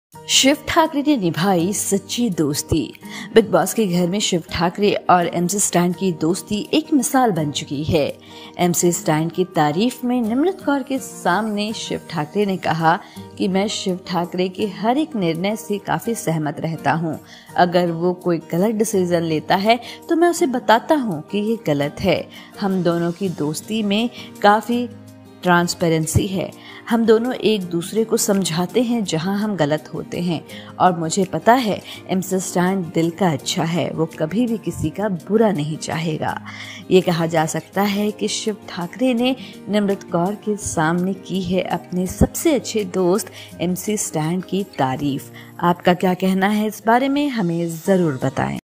शिव ठाकरे ने निभाई सच्ची दोस्ती। बिग बॉस के घर में शिव ठाकरे और एमसी स्टैन की दोस्ती एक मिसाल बन चुकी है। एमसी स्टैन की तारीफ में निम्रत कौर के सामने शिव ठाकरे ने कहा कि मैं शिव ठाकरे के हर एक निर्णय से काफी सहमत रहता हूं। अगर वो कोई गलत डिसीजन लेता है तो मैं उसे बताता हूं कि ये गलत है। हम दोनों की दोस्ती में काफी ट्रांसपेरेंसी है। हम दोनों एक दूसरे को समझाते हैं जहां हम गलत होते हैं और मुझे पता है एमसी स्टैन दिल का अच्छा है, वो कभी भी किसी का बुरा नहीं चाहेगा। ये कहा जा सकता है कि शिव ठाकरे ने निम्रत कौर के सामने की है अपने सबसे अच्छे दोस्त एमसी स्टैन की तारीफ। आपका क्या कहना है इस बारे में, हमें ज़रूर बताएं।